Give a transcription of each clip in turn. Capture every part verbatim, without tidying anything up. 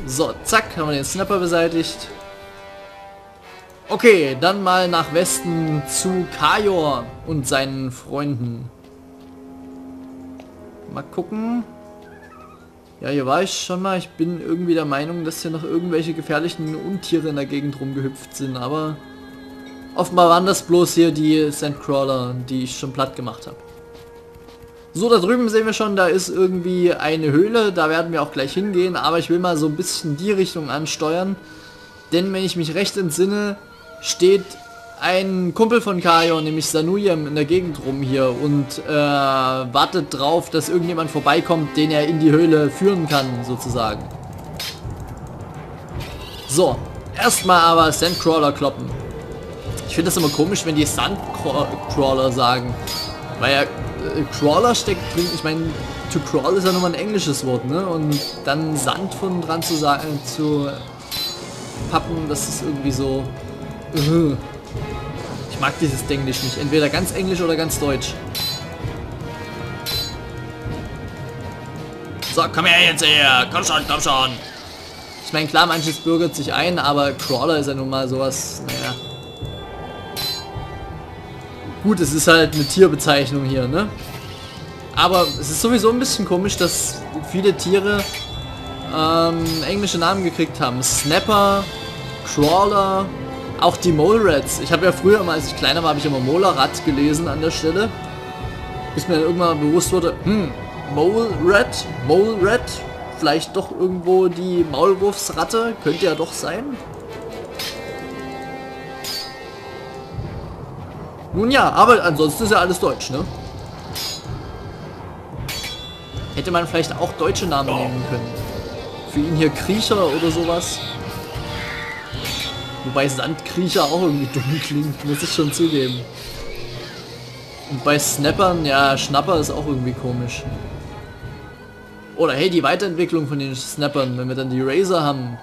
So, zack, haben wir den Snapper beseitigt. Okay, dann mal nach Westen zu Kajor und seinen Freunden. Mal gucken. Ja, hier war ich schon mal. Ich bin irgendwie der Meinung, dass hier noch irgendwelche gefährlichen Untiere in der Gegend rumgehüpft sind. Aber offenbar waren das bloß hier die Sandcrawler, die ich schon platt gemacht habe. So, da drüben sehen wir schon, da ist irgendwie eine Höhle. Da werden wir auch gleich hingehen. Aber ich will mal so ein bisschen die Richtung ansteuern. Denn wenn ich mich recht entsinne, steht ein Kumpel von Kajor, nämlich Sanuyem, in der Gegend rum hier und äh, wartet drauf, dass irgendjemand vorbeikommt, den er in die Höhle führen kann, sozusagen. So, erstmal aber Sandcrawler kloppen. Ich finde das immer komisch, wenn die Sandcrawler sagen, weil ja äh, Crawler steckt drin, ich meine, to crawl ist ja nochmal ein englisches Wort, ne? Und dann Sand von dran zu sagen, zu pappen, das ist irgendwie so... Uh. Ich mag dieses Englisch nicht. Entweder ganz Englisch oder ganz Deutsch. So, komm her jetzt her. Komm schon, komm schon. Ich meine, klar, manches bürgert sich ein, aber Crawler ist ja nun mal sowas, naja. Gut, es ist halt eine Tierbezeichnung hier, ne? Aber es ist sowieso ein bisschen komisch, dass viele Tiere ähm, englische Namen gekriegt haben. Snapper, Crawler... Auch die Mole Rats. Ich habe ja früher mal, als ich kleiner war, habe ich immer Mola Rat gelesen an der Stelle. Bis mir dann irgendwann bewusst wurde, hm, Mole Rat, Mole Rat, vielleicht doch irgendwo die Maulwurfsratte, könnte ja doch sein. Nun ja, aber ansonsten ist ja alles deutsch, ne? Hätte man vielleicht auch deutsche Namen nehmen können. Für ihn hier Kriecher oder sowas. Wobei Sandkriecher auch irgendwie dumm klingt, muss ich schon zugeben. Und bei Snappern, ja, Schnapper ist auch irgendwie komisch. Oder hey, die Weiterentwicklung von den Snappern, wenn wir dann die Razor haben.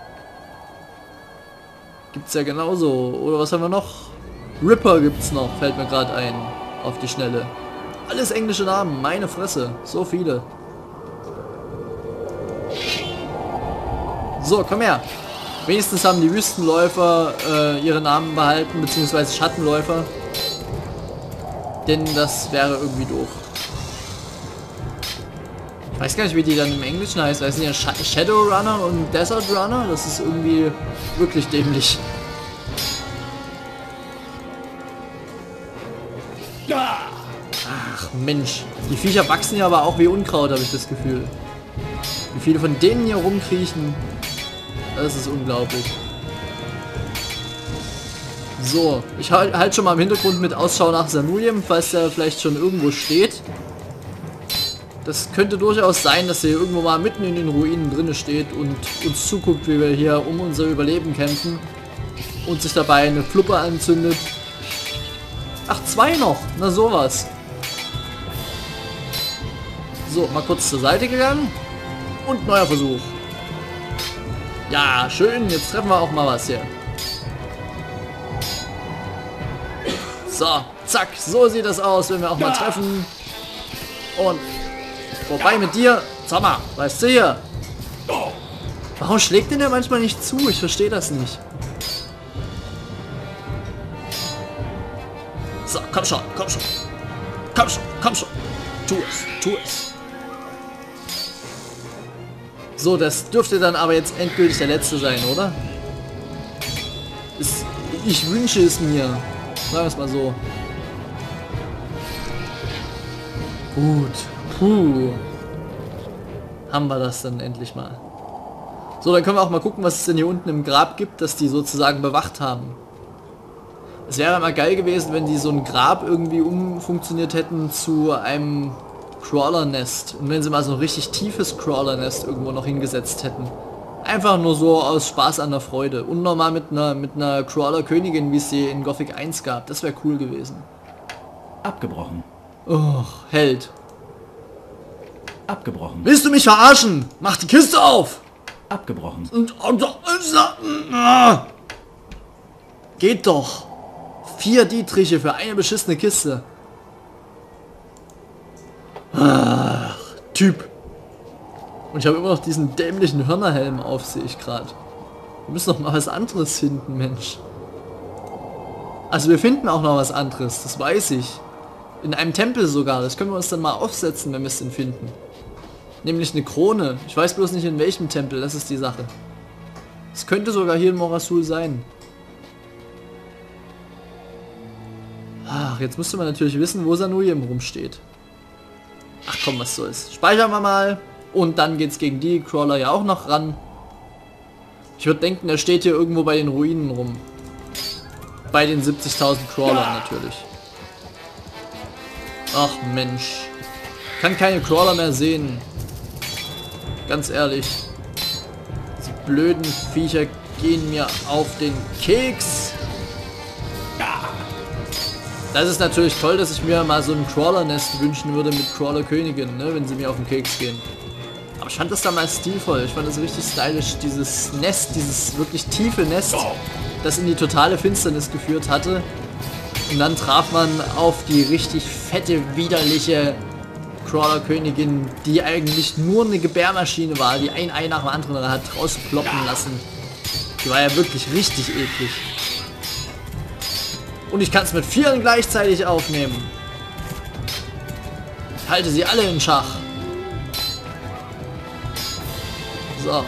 Gibt's ja genauso. Oder was haben wir noch? Ripper gibt's noch, fällt mir gerade ein. Auf die Schnelle. Alles englische Namen, meine Fresse. So viele. So, komm her. Wenigstens haben die Wüstenläufer äh, ihre Namen behalten, beziehungsweise Schattenläufer. Denn das wäre irgendwie doof. Ich weiß gar nicht, wie die dann im Englischen heißt. Das sind ja Sh Shadowrunner und Desert Runner. Das ist irgendwie wirklich dämlich. Ach Mensch. Die Viecher wachsen ja aber auch wie Unkraut, habe ich das Gefühl. Wie viele von denen hier rumkriechen. Das ist unglaublich. So, ich halte halt schon mal im Hintergrund mit Ausschau nach Sanuyem, falls der vielleicht schon irgendwo steht. Das könnte durchaus sein, dass er irgendwo mal mitten in den Ruinen drinne steht und uns zuguckt, wie wir hier um unser Überleben kämpfen und sich dabei eine Fluppe anzündet. Ach, zwei noch. Na sowas. So, mal kurz zur Seite gegangen und neuer Versuch. Ja, schön. Jetzt treffen wir auch mal was hier. So, zack. So sieht das aus, wenn wir auch mal treffen. Und vorbei mit dir. Sag mal, weißt du hier? Warum schlägt denn der manchmal nicht zu? Ich verstehe das nicht. So, komm schon, komm schon. Komm schon, komm schon. Tu es, tu es. So, das dürfte dann aber jetzt endgültig der letzte sein, oder? Ist, ich wünsche es mir. Sagen wir es mal so. Gut. Puh. Haben wir das dann endlich mal. So, dann können wir auch mal gucken, was es denn hier unten im Grab gibt, dass die sozusagen bewacht haben. Es wäre mal geil gewesen, wenn die so ein Grab irgendwie umfunktioniert hätten zu einem Crawler-Nest. Und wenn sie mal so ein richtig tiefes Crawler-Nest irgendwo noch hingesetzt hätten. Einfach nur so aus Spaß an der Freude. Und nochmal mit einer, mit einer Crawler-Königin, wie es sie in Gothic eins gab. Das wäre cool gewesen. Abgebrochen. Oh, Held. Abgebrochen. Willst du mich verarschen? Mach die Kiste auf! Abgebrochen. Und, und, und, ah. Geht doch. Vier Dietriche für eine beschissene Kiste. Ach, Typ. Und ich habe immer noch diesen dämlichen Hörnerhelm auf, sehe ich gerade. Wir müssen noch mal was anderes finden, Mensch. Also wir finden auch noch was anderes, das weiß ich. In einem Tempel sogar, das können wir uns dann mal aufsetzen, wenn wir es denn finden. Nämlich eine Krone. Ich weiß bloß nicht in welchem Tempel, das ist die Sache. Es könnte sogar hier in Morasul sein. Ach, jetzt müsste man natürlich wissen, wo Sanuiem rumsteht. Ach komm, was soll's. Speichern wir mal. Und dann geht's gegen die Crawler ja auch noch ran. Ich würde denken, er steht hier irgendwo bei den Ruinen rum. Bei den siebzigtausend Crawlern natürlich. Ach Mensch. Kann keine Crawler mehr sehen. Ganz ehrlich. Die blöden Viecher gehen mir auf den Keks. Das ist natürlich toll, dass ich mir mal so ein Crawler-Nest wünschen würde mit Crawler-Königin, ne, wenn sie mir auf den Keks gehen. Aber ich fand das damals stilvoll. Ich fand das richtig stylisch. Dieses Nest, dieses wirklich tiefe Nest, das in die totale Finsternis geführt hatte. Und dann traf man auf die richtig fette, widerliche Crawler-Königin, die eigentlich nur eine Gebärmaschine war, die ein Ei nach dem anderen hat rausploppen lassen. Die war ja wirklich richtig eklig. Und ich kann es mit vielen gleichzeitig aufnehmen. Ich halte sie alle in Schach. So.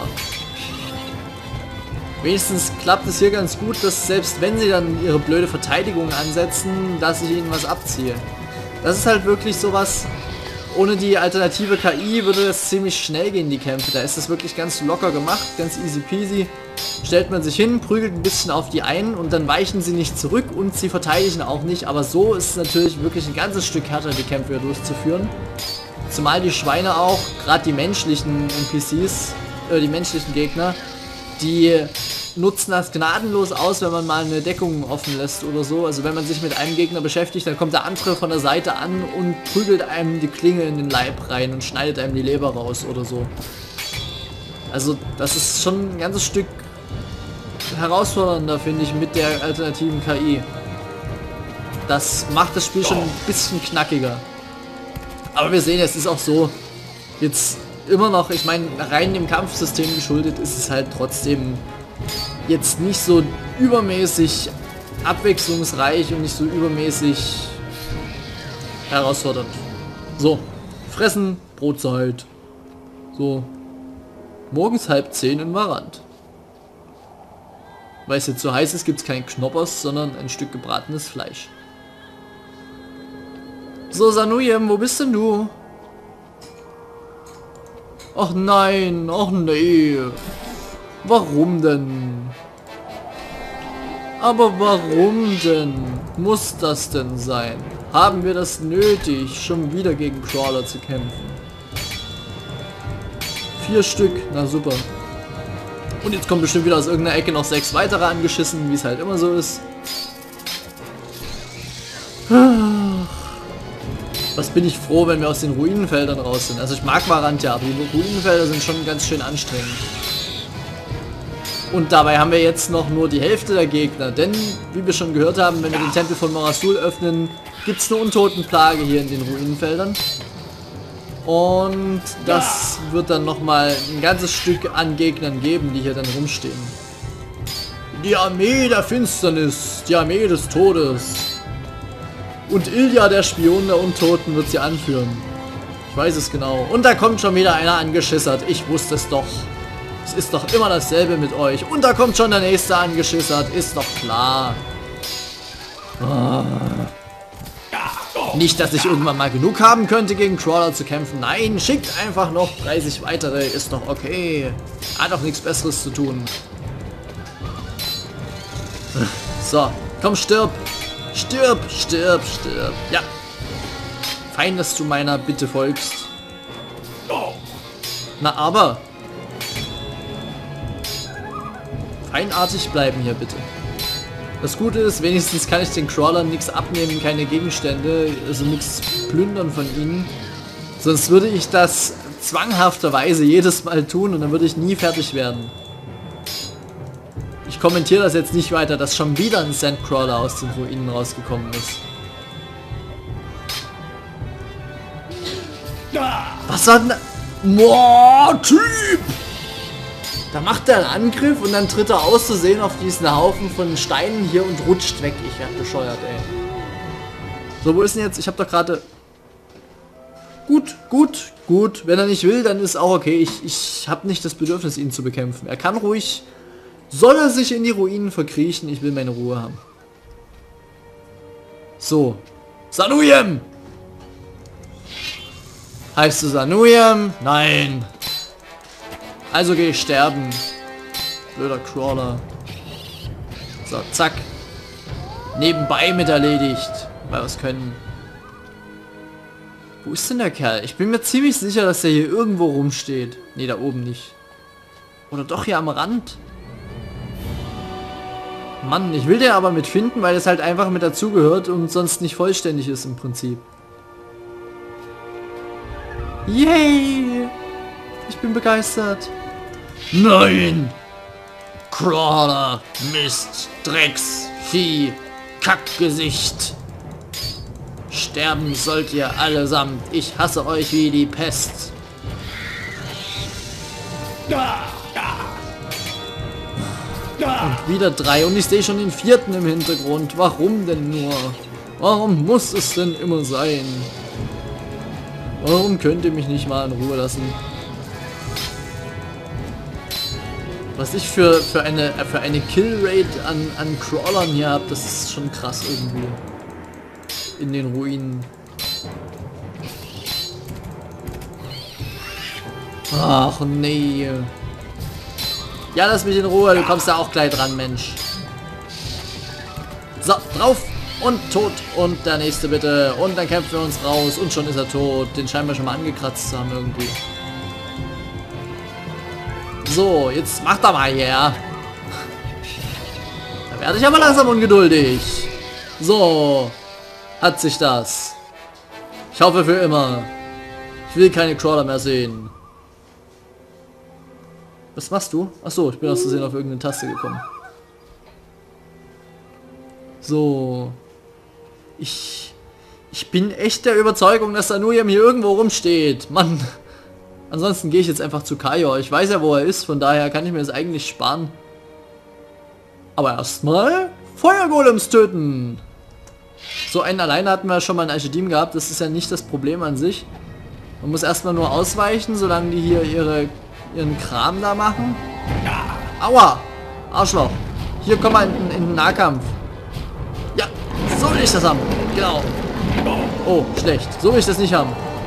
Wenigstens klappt es hier ganz gut, dass selbst wenn sie dann ihre blöde Verteidigung ansetzen, dass ich ihnen was abziehe. Das ist halt wirklich sowas. Ohne die alternative K I würde das ziemlich schnell gehen, die Kämpfe. Da ist das wirklich ganz locker gemacht, ganz easy peasy. Stellt man sich hin, prügelt ein bisschen auf die ein und dann weichen sie nicht zurück und sie verteidigen auch nicht. Aber so ist es natürlich wirklich ein ganzes Stück härter, die Kämpfe durchzuführen. Zumal die Schweine auch, gerade die menschlichen N P Cs, äh, die menschlichen Gegner, die nutzen das gnadenlos aus, wenn man mal eine Deckung offen lässt oder so. Also wenn man sich mit einem Gegner beschäftigt, dann kommt der andere von der Seite an und prügelt einem die Klinge in den Leib rein und schneidet einem die Leber raus oder so. Also das ist schon ein ganzes Stück herausfordernder, finde ich, mit der alternativen K I. Das macht das Spiel schon ein bisschen knackiger. Aber wir sehen, es ist auch so, jetzt immer noch, ich meine, rein dem Kampfsystem geschuldet, ist es halt trotzdem jetzt nicht so übermäßig abwechslungsreich und nicht so übermäßig herausfordernd. So, fressen, Brotzeit. So, morgens halb zehn in Varant. Weil es jetzt so heiß ist, gibt es kein Knoppers, sondern ein Stück gebratenes Fleisch. So, Sanuiem, wo bist denn du? Ach nein, ach nee. Warum denn? Aber warum denn? Muss das denn sein? Haben wir das nötig, schon wieder gegen Crawler zu kämpfen? Vier Stück, na super. Und jetzt kommen bestimmt wieder aus irgendeiner Ecke noch sechs weitere angeschissen, wie es halt immer so ist. Was bin ich froh, wenn wir aus den Ruinenfeldern raus sind. Also ich mag Varant ja, aber die Ruinenfelder sind schon ganz schön anstrengend. Und dabei haben wir jetzt noch nur die Hälfte der Gegner, denn wie wir schon gehört haben, wenn wir den Tempel von Morasul öffnen, gibt es eine Untotenplage hier in den Ruinenfeldern. Und das wird dann nochmal ein ganzes Stück an Gegnern geben, die hier dann rumstehen. Die Armee der Finsternis, die Armee des Todes. Und Ilya, der Spion der Untoten, wird sie anführen. Ich weiß es genau. Und da kommt schon wieder einer angeschissert. Ich wusste es doch. Es ist doch immer dasselbe mit euch. Und da kommt schon der nächste angeschissert. Ist doch klar. Ah. Nicht, dass ich irgendwann mal genug haben könnte, gegen Crawler zu kämpfen. Nein, schickt einfach noch dreißig weitere. Ist doch okay. Hat doch nichts Besseres zu tun. So, komm, stirb. Stirb, stirb, stirb. Ja. Fein, dass du meiner Bitte folgst. Na aber. Feinartig bleiben hier bitte. Das Gute ist, wenigstens kann ich den Crawlern nichts abnehmen, keine Gegenstände, also nichts plündern von ihnen. Sonst würde ich das zwanghafterweise jedes Mal tun und dann würde ich nie fertig werden. Ich kommentiere das jetzt nicht weiter, dass schon wieder ein Sandcrawler aus den Ruinen rausgekommen ist. Was war denn da? Boah, Typ! Da macht er einen Angriff und dann tritt er aus zu sehen auf diesen Haufen von Steinen hier und rutscht weg. Ich werde bescheuert, ey. So, wo ist denn jetzt? Ich habe doch gerade... Gut, gut, gut. Wenn er nicht will, dann ist auch okay. Ich, ich habe nicht das Bedürfnis, ihn zu bekämpfen. Er kann ruhig... Soll er sich in die Ruinen verkriechen? Ich will meine Ruhe haben. So. Sanuyem! Heißt du Sanuyem? Nein. Also geh ich sterben. Blöder Crawler. So, zack. Nebenbei mit erledigt. Weil wir es können. Wo ist denn der Kerl? Ich bin mir ziemlich sicher, dass der hier irgendwo rumsteht. Ne, da oben nicht. Oder doch hier am Rand. Mann, ich will den aber mit finden, weil es halt einfach mit dazugehört und sonst nicht vollständig ist im Prinzip. Yay! Ich bin begeistert. Nein! Crawler, Mist, Drecks, Vieh, Kackgesicht. Sterben sollt ihr allesamt. Ich hasse euch wie die Pest. Und wieder drei und ich sehe schon den vierten im Hintergrund. Warum denn nur? Warum muss es denn immer sein? Warum könnt ihr mich nicht mal in Ruhe lassen? Was ich für, für eine für eine Killrate an, an Crawlern hier habe, das ist schon krass irgendwie. In den Ruinen. Ach nee. Ja, lass mich in Ruhe, du kommst da auch gleich dran, Mensch. So, drauf und tot. Und der nächste bitte. Und dann kämpfen wir uns raus und schon ist er tot. Den scheinen wir schon mal angekratzt zu haben irgendwie. So, jetzt macht er mal hier. Da werde ich aber langsam ungeduldig. So, hat sich das. Ich hoffe für immer. Ich will keine Crawler mehr sehen. Was machst du? Achso, ich bin aus Versehen auf irgendeine Taste gekommen. So. Ich... Ich bin echt der Überzeugung, dass Sanuyem hier irgendwo rumsteht. Mann. Ansonsten gehe ich jetzt einfach zu Kaior. Ich weiß ja, wo er ist, von daher kann ich mir das eigentlich sparen. Aber erstmal Feuergolems töten. So einen alleine hatten wir schon mal in Archedim gehabt. Das ist ja nicht das Problem an sich. Man muss erstmal nur ausweichen, solange die hier ihre... ihren Kram da machen. Aua! Arschloch! Hier kommen wir in, in den Nahkampf. Ja, so will ich das haben. Genau. Oh, schlecht. So will ich das nicht haben.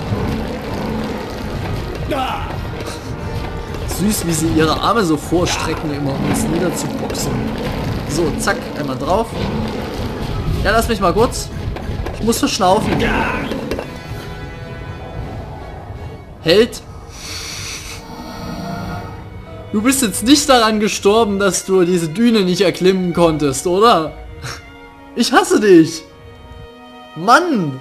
Süß, wie sie ihre Arme so vorstrecken, immer um uns niederzuboxen. So, zack, einmal drauf. Ja, lass mich mal kurz. Ich muss verschnaufen. Held. Du bist jetzt nicht daran gestorben, dass du diese Düne nicht erklimmen konntest, oder? Ich hasse dich! Mann!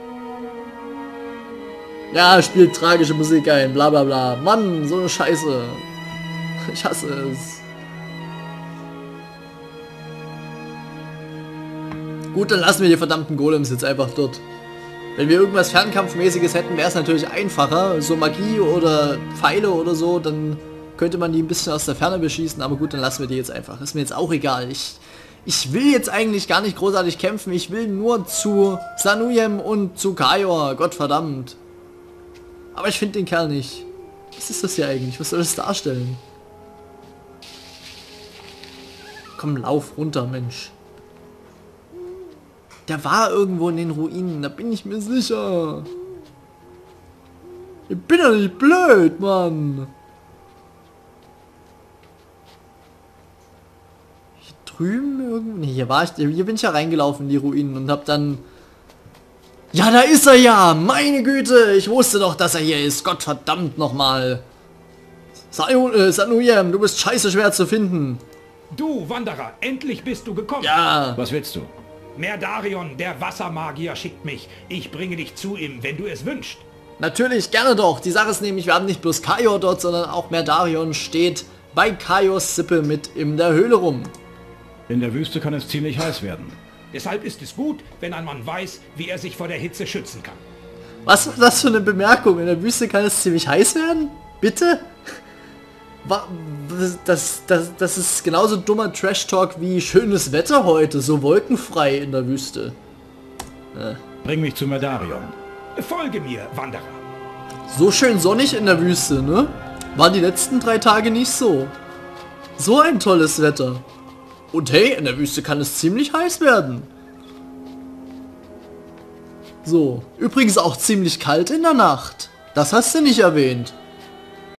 Ja, spielt tragische Musik ein, bla bla bla. Mann, so eine Scheiße. Ich hasse es. Gut, dann lassen wir die verdammten Golems jetzt einfach dort. Wenn wir irgendwas Fernkampfmäßiges hätten, wäre es natürlich einfacher. So Magie oder Pfeile oder so, dann... könnte man die ein bisschen aus der Ferne beschießen, aber gut, dann lassen wir die jetzt einfach. Ist mir jetzt auch egal. Ich, ich will jetzt eigentlich gar nicht großartig kämpfen. Ich will nur zu Sanuyem und zu Kaior. Gottverdammt. Aber ich finde den Kerl nicht. Was ist das hier eigentlich? Was soll das darstellen? Komm, lauf runter, Mensch. Der war irgendwo in den Ruinen. Da bin ich mir sicher. Ich bin doch nicht blöd, Mann. Drüben irgendwo? Nee, hier war ich, hier bin ich ja reingelaufen in die Ruinen und hab dann... Ja, da ist er ja! Meine Güte! Ich wusste doch, dass er hier ist. Gottverdammt nochmal. Sanuyem, du bist scheiße schwer zu finden. Du, Wanderer, endlich bist du gekommen. Ja. Was willst du? Merdarion, der Wassermagier, schickt mich. Ich bringe dich zu ihm, wenn du es wünschst. Natürlich, gerne doch. Die Sache ist nämlich, wir haben nicht bloß Kaior dort, sondern auch Merdarion steht bei Kaios Sippe mit in der Höhle rum. In der Wüste kann es ziemlich heiß werden. Deshalb ist es gut, wenn ein Mann weiß, wie er sich vor der Hitze schützen kann. Was ist das für eine Bemerkung? In der Wüste kann es ziemlich heiß werden? Bitte? Wa- Das, das, das ist genauso dummer Trash-Talk wie schönes Wetter heute, so wolkenfrei in der Wüste. Ja. Bring mich zu Medarion. Folge mir, Wanderer. So schön sonnig in der Wüste, ne? War die letzten drei Tage nicht so. So ein tolles Wetter. Und hey, in der Wüste kann es ziemlich heiß werden. So, übrigens auch ziemlich kalt in der Nacht. Das hast du nicht erwähnt.